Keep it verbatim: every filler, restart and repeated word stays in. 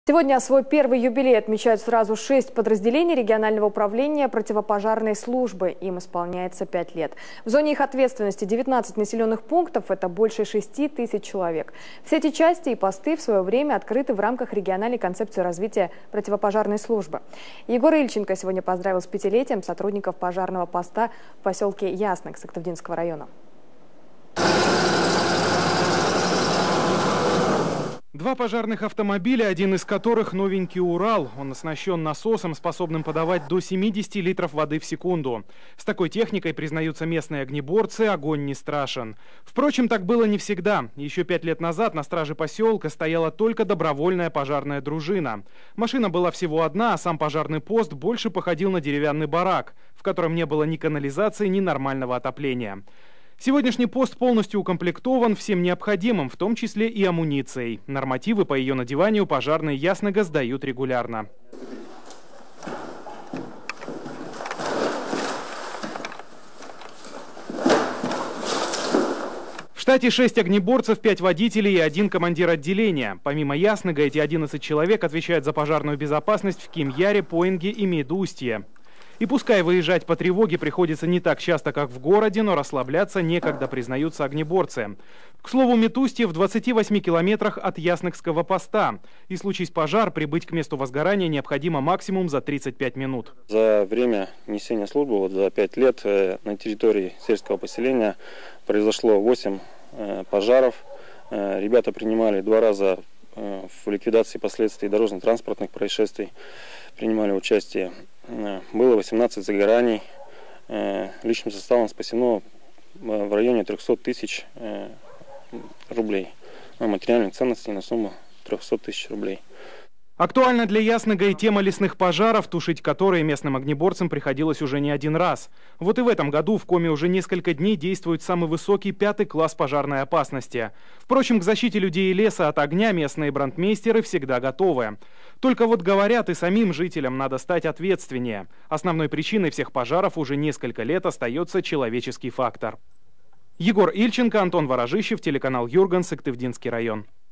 Сегодня свой первый юбилей отмечают сразу шесть подразделений регионального управления противопожарной службы. Им исполняется пять лет. В зоне их ответственности девятнадцать населенных пунктов – это больше шести тысяч человек. Все эти части и посты в свое время открыты в рамках региональной концепции развития противопожарной службы. Егор Ильченко сегодня поздравил с пятилетием сотрудников пожарного поста в поселке Ясных Сыктывдинского района. Два пожарных автомобиля, один из которых новенький «Урал». Он оснащен насосом, способным подавать до семидесяти литров воды в секунду. С такой техникой, признаются местные огнеборцы, огонь не страшен. Впрочем, так было не всегда. Еще пять лет назад на страже поселка стояла только добровольная пожарная дружина. Машина была всего одна, а сам пожарный пост больше походил на деревянный барак, в котором не было ни канализации, ни нормального отопления. Сегодняшний пост полностью укомплектован всем необходимым, в том числе и амуницией. Нормативы по ее надеванию пожарные Ясного сдают регулярно. В штате шесть огнеборцев, пять водителей и один командир отделения. Помимо Ясного, эти одиннадцать человек отвечают за пожарную безопасность в Кимьяре, Поинге и Медустье. И пускай выезжать по тревоге приходится не так часто, как в городе, но расслабляться некогда, признаются огнеборцы. К слову, Медустье в двадцати восьми километрах от Ясныхского поста. И случись пожар, прибыть к месту возгорания необходимо максимум за тридцать пять минут. За время несения службы, вот за пять лет, на территории сельского поселения произошло восемь пожаров. Ребята принимали два раза в ликвидации последствий дорожно-транспортных происшествий, принимали участие. Было восемнадцать загораний. Личным составом спасено в районе трёхсот тысяч рублей. Материальные ценности на сумму трёхсот тысяч рублей. Актуальна для Ясного и тема лесных пожаров, тушить которые местным огнеборцам приходилось уже не один раз. Вот и в этом году в Коме уже несколько дней действует самый высокий пятый класс пожарной опасности. Впрочем, к защите людей и леса от огня местные брандмейстеры всегда готовы. Только вот говорят, и самим жителям надо стать ответственнее. Основной причиной всех пожаров уже несколько лет остается человеческий фактор. Егор Ильченко, Антон Ворожищев, телеканал Юрган, Сыктывдинский район.